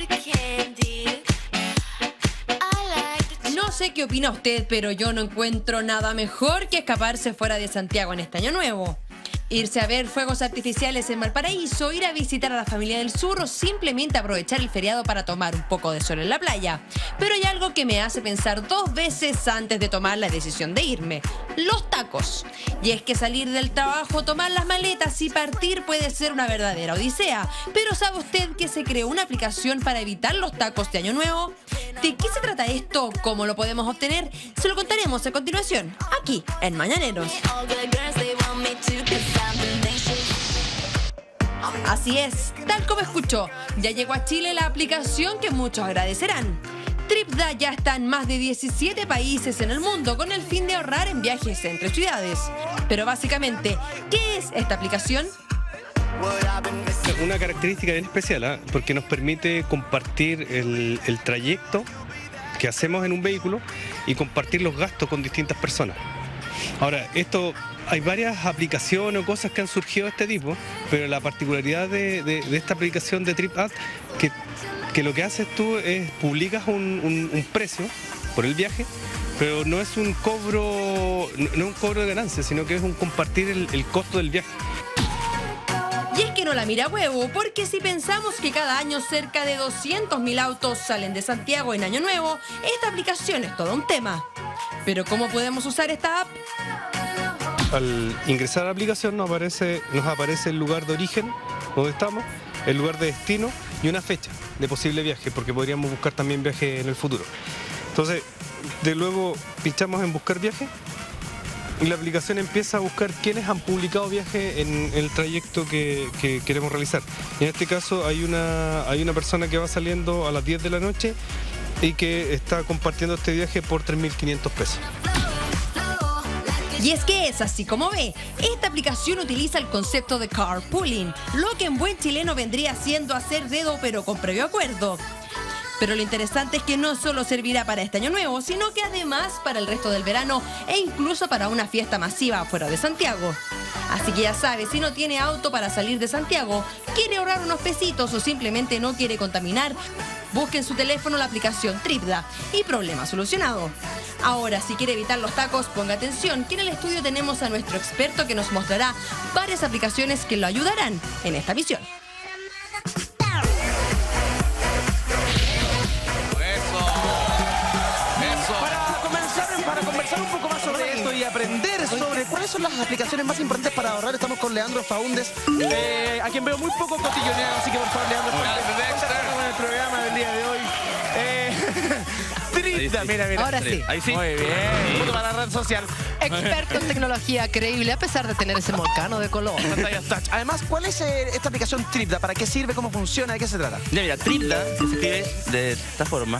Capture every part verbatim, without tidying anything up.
No sé qué opina usted, pero yo no encuentro nada mejor que escaparse fuera de Santiago en este año nuevo. Irse a ver fuegos artificiales en Valparaíso, ir a visitar a la familia del sur o simplemente aprovechar el feriado para tomar un poco de sol en la playa. Pero hay algo que me hace pensar dos veces antes de tomar la decisión de irme: los tacos. Y es que salir del trabajo, tomar las maletas y partir puede ser una verdadera odisea. Pero ¿sabe usted que se creó una aplicación para evitar los tacos de año nuevo? ¿De qué se trata esto? ¿Cómo lo podemos obtener? Se lo contaremos a continuación, aquí en Mañaneros. Así es, tal como escuchó, ya llegó a Chile la aplicación que muchos agradecerán. TripDa ya está en más de diecisiete países en el mundo con el fin de ahorrar en viajes entre ciudades. Pero básicamente, ¿qué es esta aplicación? Una característica bien especial, ¿eh? Porque nos permite compartir el, el trayecto que hacemos en un vehículo y compartir los gastos con distintas personas. Ahora, esto, hay varias aplicaciones o cosas que han surgido de este tipo, pero la particularidad de, de, de esta aplicación de TripAd, que, que lo que haces tú es publicas un, un, un precio por el viaje, pero no es un cobro, no es un cobro de ganancias, sino que es un compartir el, el costo del viaje. Y es que no la mira huevo, porque si pensamos que cada año cerca de doscientos mil autos salen de Santiago en Año Nuevo, esta aplicación es todo un tema. Pero ¿cómo podemos usar esta app? Al ingresar a la aplicación nos aparece, nos aparece el lugar de origen, donde estamos, el lugar de destino y una fecha de posible viaje, porque podríamos buscar también viaje en el futuro. Entonces, de luego pinchamos en buscar viaje y la aplicación empieza a buscar quiénes han publicado viaje en el trayecto que, que queremos realizar. Y en este caso hay una, hay una persona que va saliendo a las diez de la noche y que está compartiendo este viaje por tres mil quinientos pesos. Y es que es así como ve, esta aplicación utiliza el concepto de carpooling, lo que en buen chileno vendría siendo hacer dedo pero con previo acuerdo. Pero lo interesante es que no solo servirá para este año nuevo, sino que además para el resto del verano e incluso para una fiesta masiva fuera de Santiago. Así que ya sabe, si no tiene auto para salir de Santiago, quiere ahorrar unos pesitos o simplemente no quiere contaminar, busque en su teléfono la aplicación TripDa y problema solucionado. Ahora, si quiere evitar los tacos, ponga atención, que en el estudio tenemos a nuestro experto que nos mostrará varias aplicaciones que lo ayudarán en esta misión. Un poco más sobre esto y aprender sobre cuáles son las aplicaciones más importantes para ahorrar. Estamos con Leandro Faúndez, eh, a quien veo muy poco cotilloneado, así que por favor, Leandro, con el programa del día de hoy. Eh, TripDa, mira, mira. Ahora sí. Ahí sí. Muy bien. Punto para la red social. Experto en tecnología creíble, a pesar de tener ese molcano de color. Además, ¿cuál es eh, esta aplicación TripDa? ¿Para qué sirve? ¿Cómo funciona? ¿De qué se trata? Ya, mira, TripDa, que se escribe de esta forma.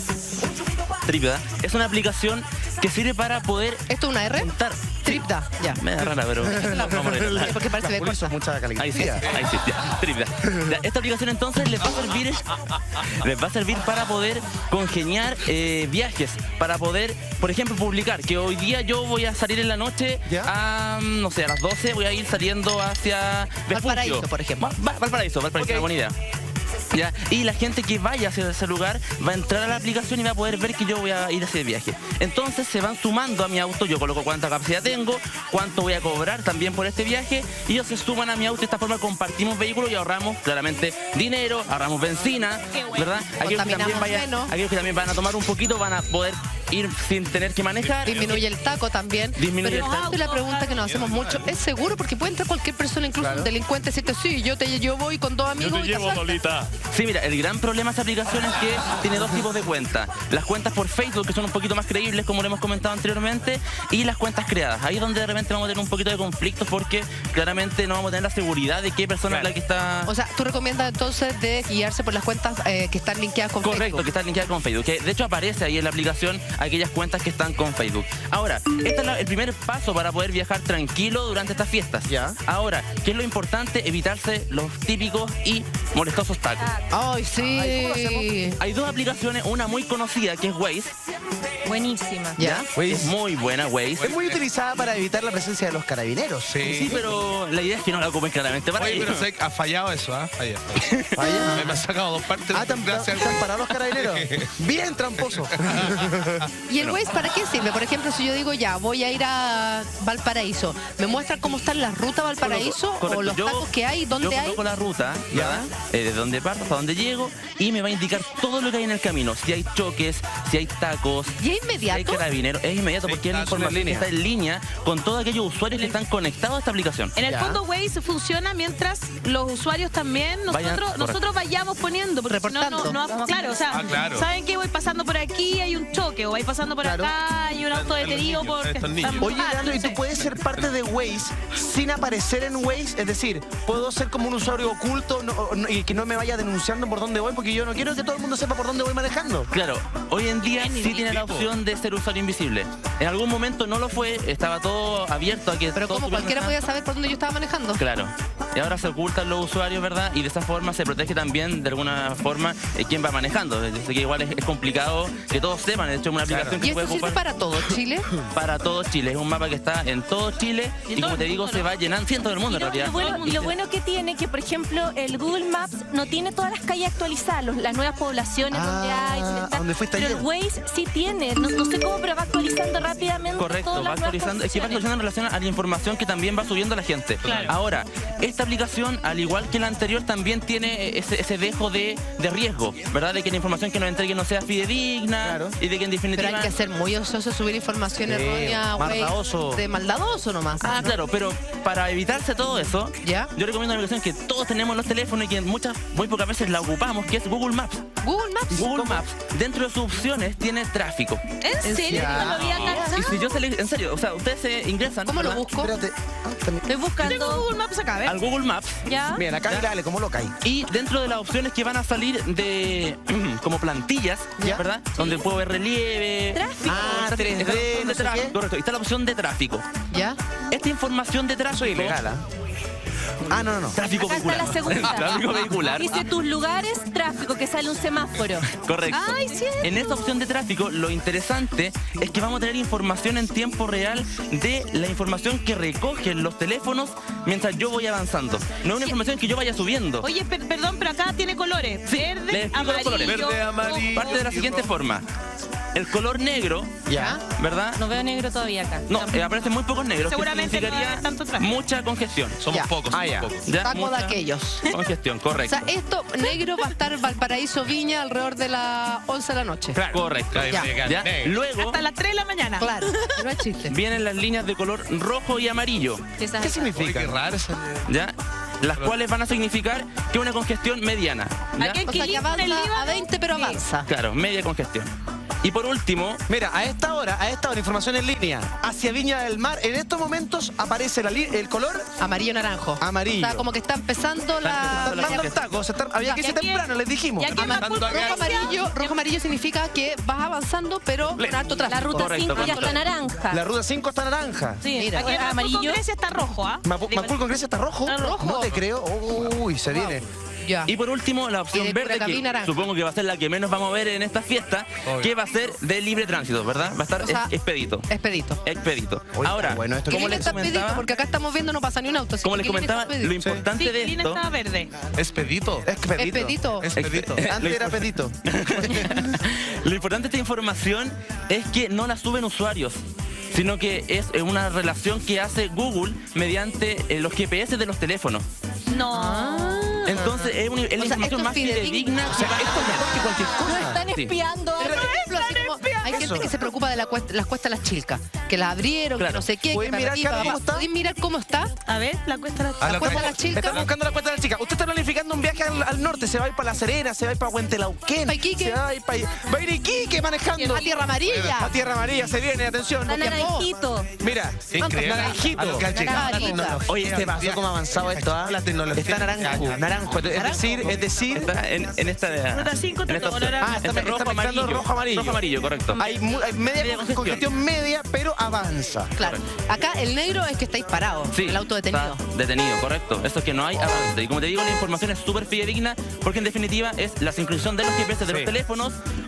TripDa es una aplicación que sirve para poder... ¿Esto es una R? Juntar. TripDa, ya. Me da rara, pero... Sí, porque parece de corta. Mucha calidad. Ahí sí, ahí sí, ya, TripDa. Ya, esta aplicación entonces les va a servir, les va a servir para poder congeniar eh, viajes, para poder, por ejemplo, publicar que hoy día yo voy a salir en la noche a, no sé, a las doce voy a ir saliendo hacia Valparaíso, por ejemplo. Va, va, Valparaíso, Valparaíso, okay. Una buena idea. ¿Ya? Y la gente que vaya hacia ese lugar va a entrar a la aplicación y va a poder ver que yo voy a ir a ese viaje. Entonces se van sumando a mi auto, yo coloco cuánta capacidad tengo, cuánto voy a cobrar también por este viaje, y ellos se suman a mi auto. De esta forma compartimos vehículos y ahorramos claramente dinero, ahorramos benzina, ¿verdad? Aquellos que, también vayan, aquellos que también van a tomar un poquito van a poder ir sin tener que manejar. Disminuye el taco también. Disminuye Pero el taco. la pregunta que nos hacemos mucho, ¿es seguro? Porque puede entrar cualquier persona, incluso claro. un delincuente, decirte, sí, yo, te, yo voy con dos amigos. Yo te llevo, Lolita. Sí, mira, el gran problema de esta aplicación es que tiene dos tipos de cuentas. Las cuentas por Facebook, que son un poquito más creíbles, como lo hemos comentado anteriormente, y las cuentas creadas. Ahí es donde de repente vamos a tener un poquito de conflicto, porque claramente no vamos a tener la seguridad de qué persona claro. es la que está... O sea, ¿tú recomiendas entonces de guiarse por las cuentas eh, que están linkeadas con Correcto, Facebook? Correcto, que están linkeadas con Facebook. Que de hecho aparece ahí en la aplicación aquellas cuentas que están con Facebook. Ahora, este es la, el primer paso para poder viajar tranquilo durante estas fiestas. Ya. Ahora, ¿qué es lo importante? Evitarse los típicos y molestosos tacos. ¡Ay, sí! Ay, ¿cómo lo hacemos? Hay dos aplicaciones, una muy conocida que es Waze, Buenísima. ¿Ya? Es muy buena Waze. Es muy utilizada para evitar la presencia de los carabineros. Sí. Sí, pero la idea es que no la ocupen claramente para Oye, ello. pero sé que ha fallado eso, ¿ah? Falla. Falla. Me han sacado dos partes. Ah, ¿están gracias están al parados los carabineros? Bien tramposo. ¿Y el Waze para qué sirve? Por ejemplo, si yo digo ya, voy a ir a Valparaíso, ¿me muestra cómo están las rutas a Valparaíso? Correcto. ¿O los Yo- tacos que hay? ¿Dónde yo hay? coloco la ruta, ¿verdad? Eh, de dónde parto hasta dónde llego y me va a indicar todo lo que hay en el camino. Si hay choques, si hay tacos, ¿Y es si hay inmediato? carabineros. Es inmediato Sí, porque es la está en información que línea. está en línea con todos aquellos usuarios que están conectados a esta aplicación. En el Ya. fondo, Waze funciona mientras los usuarios también, nosotros, Vayan, correcto. nosotros vayamos poniendo, porque si no, no, Reportando. no, claro, o sea, Ah, claro. saben que voy pasando por aquí, hay un choque, o voy pasando por Claro. acá, hay un auto Están los detenido niños, porque están están niños. Oye, ah, Leandro, ¿y tú entonces- puedes ser parte de Waze sin aparecer en Waze? Es decir, ¿puedo ser como un usuario oculto no- no- y que no me vaya denunciando por dónde voy? Porque yo no quiero que todo el mundo sepa por dónde voy manejando. Claro, hoy en día sí tiene la tipo. opción de ser usuario invisible. En algún momento no lo fue, estaba todo abierto a que Pero todos como tuvieran cualquiera esa- podía saber por dónde yo estaba manejando. Claro. Y ahora se ocultan los usuarios, ¿verdad? Y de esa forma se protege también, de alguna forma, eh, quién va manejando. Así que igual es, es complicado que todos sepan. De hecho, es una aplicación que ¿Y se puede esto sirve ocupar para todo Chile? para todo Chile. Es un mapa que está en todo Chile Y en y, todo como el te digo, mundo, se ¿no? va llenando, sí, en todo el mundo Y en lo, realidad. lo bueno, y lo bueno que tiene que, por ejemplo, el Google Maps no tiene todas las calles actualizadas, los- las nuevas poblaciones donde Ah, hay, donde está. donde fuiste pero ayer. el Waze sí tiene, no, no sé cómo, pero va actualizando rápidamente Correcto, todas va las nuevas actualizando, es que va posiciones. actualizando en relación a la información que también va subiendo la gente. Claro. Ahora, esta aplicación, al igual que la anterior, también tiene ese, ese dejo de, de riesgo, ¿verdad? De que la información que nos entregue no sea fidedigna Claro. y de que en definitiva... Pero hay que ser muy ocioso subir información Sí, errónea, Waze, maldadoso. de maldadoso nomás. Ah, claro, pero para evitarse todo eso, ¿Ya? yo recomiendo una aplicación que todos tenemos en los teléfonos y que muchas, muy pocas veces la ocupamos, que es Google Maps. Google Maps. Google Maps, dentro de sus opciones, tiene tráfico. ¿En serio? Ya. No lo había cachado. Y si yo se le- en serio, o sea, ustedes se ingresan ¿Cómo lo ¿verdad? busco? Espérate. Ah, también. Estoy Estoy buscando. Google Maps acá, a ver. al Google Maps ¿Ya? Bien, acá Ya. dale, como loca ahí. y dentro de las opciones que van a salir de como plantillas, Ya. ¿verdad? Donde puedo ver relieve. Tráfico. Ah, Está- tres D, está la opción no de sé tráfico, qué. correcto. Y está la opción de tráfico. ¿Ya? Esta información de tráfico. Soy ilegal, ¿ah? Ah, no, no, no. Tráfico Acá está vehicular. la segunda. Tráfico vehicular. Dice tus lugares, tráfico, que sale un semáforo. Correcto. Ay, cierto. En esta opción de tráfico, lo interesante es que vamos a tener información en tiempo real de la información que recogen los teléfonos mientras yo voy avanzando. No es una información que yo vaya subiendo. Oye, per- perdón, pero acá tiene colores. Sí, Verde, les explico los amarillo. colores. Verde, amarillo. Parte de la siguiente forma. El color negro, Ya. ¿verdad? No veo negro todavía acá. No, eh, aparecen muy pocos negros. Seguramente que no va a significaría haber tanto tráfico. mucha congestión. Somos Ya. pocos, Ah, somos ya. pocos. ¿Ya? Saco de Mucha aquellos. Congestión, O correcto. sea, esto negro va a estar Valparaíso Viña alrededor de las once de la noche. Correcto. Ahí Ya. me queda ¿Ya? negro. Luego Hasta las tres de la mañana. Claro, no es chiste. vienen las líneas de color rojo y amarillo, Esas ¿Qué acá. Oye, significa? qué raro esa. ¿ya? Las cuales van a significar que una congestión mediana. ¿ya? Aquí- O sea, que Equilibrio en el avanza a Líbano. veinte, pero Sí. avanza. Claro, media congestión. Y por último, Mira, a esta hora, a esta hora, información en línea, hacia Viña del Mar, en estos momentos aparece la li- el color Amarillo-naranjo. amarillo. O sea, como que está empezando la... Están dando el taco, se están- había que irse Y aquí- temprano, les dijimos. y aquí en Ama- Macul, rojo amarillo, rojo amarillo significa que vas avanzando, pero con alto La tráfico. ruta Correcto, cinco ya correcto. está naranja. La ruta cinco está naranja. Sí, Mira. aquí en Macul Amarillo. con Grecia está rojo, ¿ah? Mapu- Macul con Grecia está rojo. Está rojo. No te creo. Uy, se viene. Ya. y por último, la Y opción de verde, Curacaví, que naranja. supongo que va a ser la que menos vamos a ver en esta fiesta, Obvio. que va a ser de libre tránsito, ¿verdad? Va a estar O sea, ex- expedito. Expedito. Expedito. Oye, Ahora, bueno, esto como ¿Qué les está expedito? comentaba, Porque acá estamos viendo no pasa ni un auto. así como que les ¿qué viene comentaba, expedito? lo importante Sí, de Lina esto... estaba verde. Expedito. Expedito. Expedito. Expedito. Antes era pedito. Lo importante de esta información es que no la suben usuarios, sino que es eh, una relación que hace Google mediante eh, los G P S de los teléfonos. No. Entonces es, una- es la O sea, información esto es más fidedigna. fidedigna. O sea, esto es mejor que cualquier Nos cosa. están Sí. espiando. Por ejemplo, así como hay gente Eso. que se preocupa de la cuesta, las cuestas las chilcas, que las abrieron, Claro. que no sé qué, que ¿Pueden mirar, patatí, Carlos, papá. cómo está? ¿Pueden mirar cómo está? A ver, la cuesta la A la ¿La cuesta de cuesta. las chilcas? Están buscando la cuenta de la chica. Usted está planificando un viaje al, al norte. Se va a ir para La Serena, se va a ir para Huentelauquén. Pa' Iquique. Se va a ir para va a ir a Iquique manejando. A Tierra Amarilla. A Tierra Amarilla se viene, atención. Está porque- naranjito. Mira, Increíble. naranjito. A lo que ha llegado la Naranjita. tecnología. Oye, este vaso, cómo ha avanzado esto, ¿ah? La tecnología. Está naranjo, naranjo. Es decir, es decir, Está en, en esta de Ruta cinco, en esta color opción. naranja. Ah, está- Este está rojo mezclando amarillo. rojo amarillo. Rojo amarillo, correcto. hay, mu- hay media, Media congestión. congestión. media, pero avanza. Claro. Acá el negro es que estáis parados. Sí, El auto detenido. está detenido, correcto. Eso es que no hay avance. Y como te digo, la información es súper fidedigna porque en definitiva es la sincronización de los G P S de los Sí. teléfonos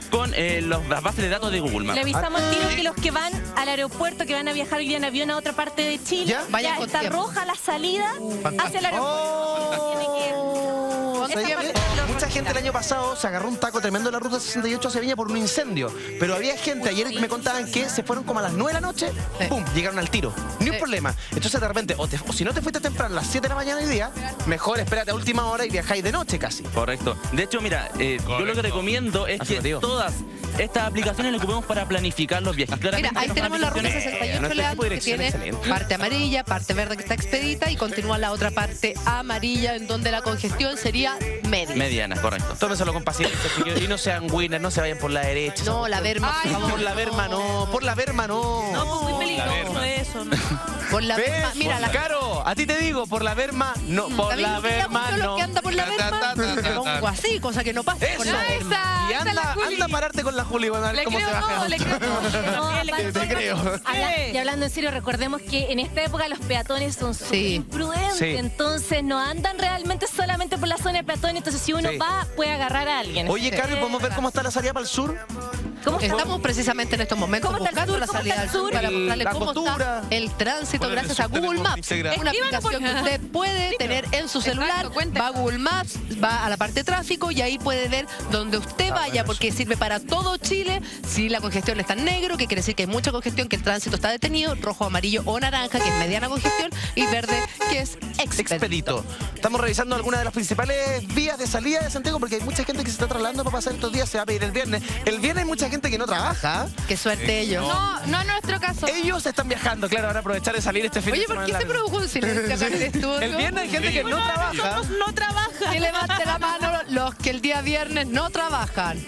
con eh, los- las bases de datos de Google Maps. Le avisamos al tiro que los que van al aeropuerto, que van a viajar hoy en avión a otra parte de Chile, ¿Ya? ya, Vayan con está tiempo. roja la salida hacia el aeropuerto. Tiene que ir. Oh, Esa ¿sabes parte qué? lo Mucha roja. gente el año pasado se agarró un taco tremendo en la ruta sesenta y ocho hacia Viña por un incendio. Pero había gente, ayer me contaban que se fueron como a las nueve de la noche, Sí. ¡pum! Llegaron al tiro. Ni un Sí. problema. Entonces de repente, o, te- o si no te fuiste temprano a las siete de la mañana hoy día, mejor espérate a última hora y viajáis de noche casi. Correcto. De hecho, mira, eh, yo lo que Correcto. recomiendo es que Afirmativo. todas estas aplicaciones las ocupemos para planificar los viajes. Mira, Claramente ahí son tenemos la ruta aplicaciones- sesenta y ocho, nuestro equipo Leandro, de que dirección tiene excelente. parte amarilla, parte verde que está expedita y continúa la otra parte amarilla en donde la congestión sería media. Mediana, correcto. Tómenselo con paciencia, chiquillos, y no sean winners, no se vayan por la derecha. No, la verma, por Ay, favor. por la verma no, por la verma no. No, pues muy peligroso eso. ¿no? Por la ¿Ves? verma, mira, la Caro, a ti te digo, por la verma no, por ¿Sabéis la lo que hago verma yo, lo no. que anda por la Ta, ta, verma? ta, ta, Me ta, pongo ta. así, cosa que no pasa por la Eso. verma. Y anda, anda a pararte con la Juli, van a ver Le cómo creo se baja. todo, le creo todo. No, Le aparte- Te creo. Habla- y hablando en serio, recordemos que en esta época los peatones son súper Sí. imprudentes, Sí. entonces no andan realmente solamente por la zona de peatones, entonces si uno Sí. va, puede agarrar a alguien. Oye, Caro, ¿y podemos ver cómo está la salida para el sur? ¿Cómo está? Estamos precisamente en estos momentos ¿Cómo está el buscando sur? la ¿Cómo salida está al el sur sur? para mostrarles La cómo costura. está el tránsito Bueno, en el gracias a sur Google tenemos Maps. integral. Una Escríbanos aplicación que por- usted puede tener en su celular. Exacto, cuenta. Va a Google Maps, va a la parte de tráfico y ahí puede ver donde usted vaya porque sirve para todo Chile. Si la congestión está en negro, que quiere decir que hay mucha congestión, que el tránsito está detenido, rojo, amarillo o naranja, que es mediana congestión, y verde, que es expedito. Expedito. Estamos revisando algunas de las principales vías de salida de Santiago porque hay mucha gente que se está trasladando para pasar estos días, se va a pedir el viernes. El viernes hay mucha gente que no trabaja. Qué suerte ellos. No, no es nuestro caso. Ellos están viajando, claro, van a aprovechar de salir este fin Oye, de ¿por semana. qué se largo. produjo un silencio acá en el estudio? El viernes hay gente que no trabaja. Nosotros no trabajan. Que levante la mano los que el día viernes no trabajan.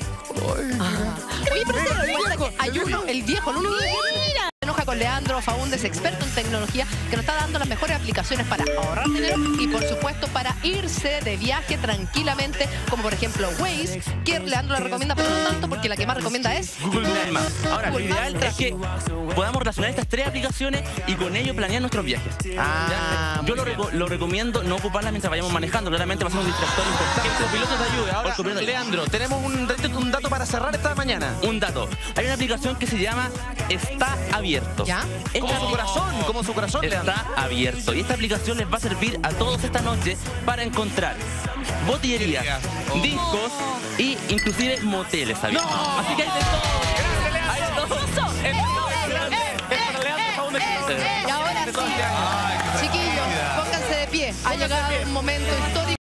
Ah. Oye, pero se dan cuenta que hay uno, el viejo, el único que se enoja con Leandro Faúndez, experto en tecnología, que nos está dando las mejores aplicaciones para ahorrar dinero y, por supuesto, para irse de viaje tranquilamente, como por ejemplo Waze, que Leandro la recomienda, pero no tanto, porque la que más recomienda es Google Maps. Ahora, lo Google ideal Maps, es que podamos relacionar estas tres aplicaciones y con ello planear nuestros viajes. Ah, ¿Ya? Yo lo, reco- lo recomiendo no ocuparlas mientras vayamos manejando. Claramente va a ser un distractor importante. Que el copiloto te ayude. Ahora, El copiloto te ayude. Leandro, tenemos un, dato- un dato para cerrar esta mañana. Un dato. Hay una aplicación que se llama Está Abierto. ¿Ya? Esta Como su corazón, como su corazón, Leandro. Está abierto. Y esta aplicación les va a servir a todos esta noche para encontrar botillerías, Oh. discos y inclusive moteles abiertos. Así que hay de todo. Hay de todo. Y ahora sí, chiquillos, pónganse de pie. Ha llegado un momento histórico.